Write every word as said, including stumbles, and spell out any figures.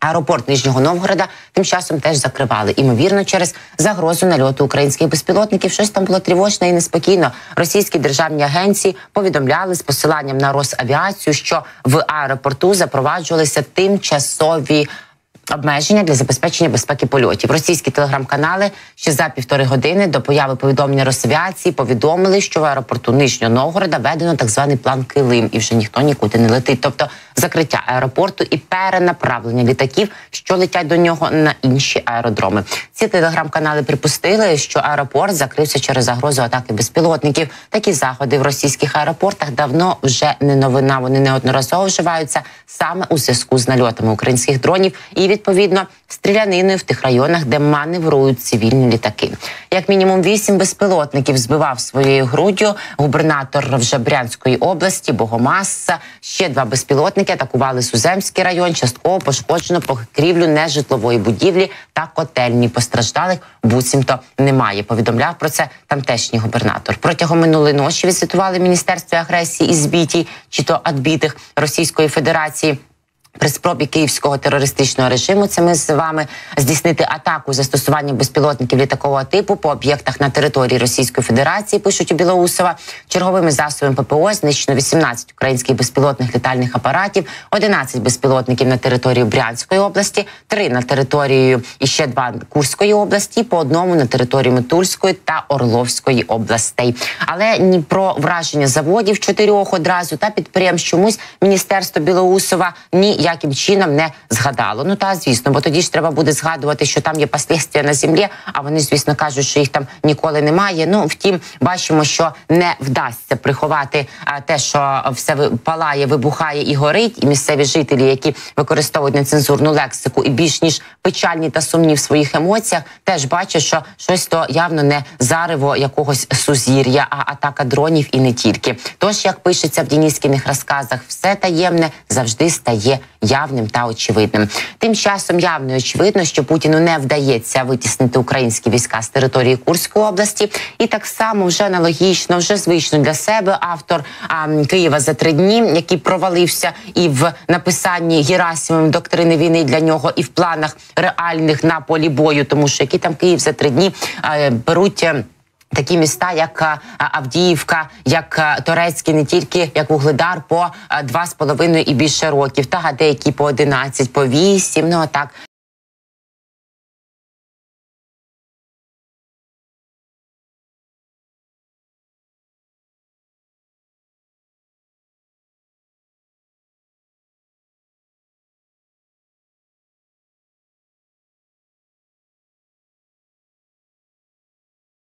Аеропорт Нижнього Новгорода тим часом теж закривали. Імовірно, через загрозу нальоту українських безпілотників. Щось там було тривожно і неспокійно. Російські державні агенції повідомляли з посиланням на Росавіацію, що в аеропорту запроваджувалися тимчасові обмеження для забезпечення безпеки польотів. Російські телеграм-канали ще за півтори години до появи повідомлення Росавіації повідомили, що в аеропорту Нижнього Новгорода введено так званий план Килим, і вже ніхто нікуди не летить. Тобто закриття аеропорту і перенаправлення літаків, що летять до нього, на інші аеродроми. Ці телеграм-канали припустили, що аеропорт закрився через загрозу атаки безпілотників. Такі заходи в російських аеропортах давно вже не новина. Вони неодноразово вживаються саме у зв'язку з нальотами українських дронів і, відповідно, стріляниною в тих районах, де маневрують цивільні літаки. Як мінімум вісім безпілотників збивав своєю груддю губернатор вже Брянської області Богомаза. Ще два безпілотники атакували Суземський район. Частково пошкоджено покрівлю нежитлової будівлі та котельні. Постраждалих буцімто немає. Повідомляв про це тамтешній губернатор. Протягом минулої ночі візитували Міністерство агресії і збітій, чи то адбитих Російської Федерації. При спробі київського терористичного режиму, це ми з вами, здійснити атаку застосування безпілотників літакового типу по об'єктах на території Російської Федерації, пишуть у Білоусова. Черговими засобами ППО знищено вісімнадцять українських безпілотних літальних апаратів, одинадцять безпілотників на території Брянської області, три на території і ще два Курської області, по одному на території Тульської та Орловської областей. Але ні про враження заводів чотирьох одразу та підприємств чомусь Міністерство Білоусова ні яким чином не згадало. Ну та, звісно, бо тоді ж треба буде згадувати, що там є послідствия на землі, а вони, звісно, кажуть, що їх там ніколи немає. Ну, втім, бачимо, що не вдасться приховати а, те, що все палає, вибухає і горить, і місцеві жителі, які використовують нецензурну лексику і більш ніж печальні та сумні в своїх емоціях, теж бачать, що щось то явно не зарево якогось сузір'я, а атака дронів і не тільки. Тож, як пишеться в денискіних розказах, все таємне завжди стає явним та очевидним. Тим часом явно і очевидно, що Путіну не вдається витіснити українські війська з території Курської області. І так само вже аналогічно, вже звично для себе автор а, Києва за три дні, який провалився і в написанні Герасимовим доктрини війни для нього, і в планах реальних на полі бою, тому що який там Київ за три дні а, беруть такі міста, як Авдіївка, як Торецький, не тільки, як Вугледар, по два з половиною і більше років, та деякі по одинадцять, по вісім, ну а так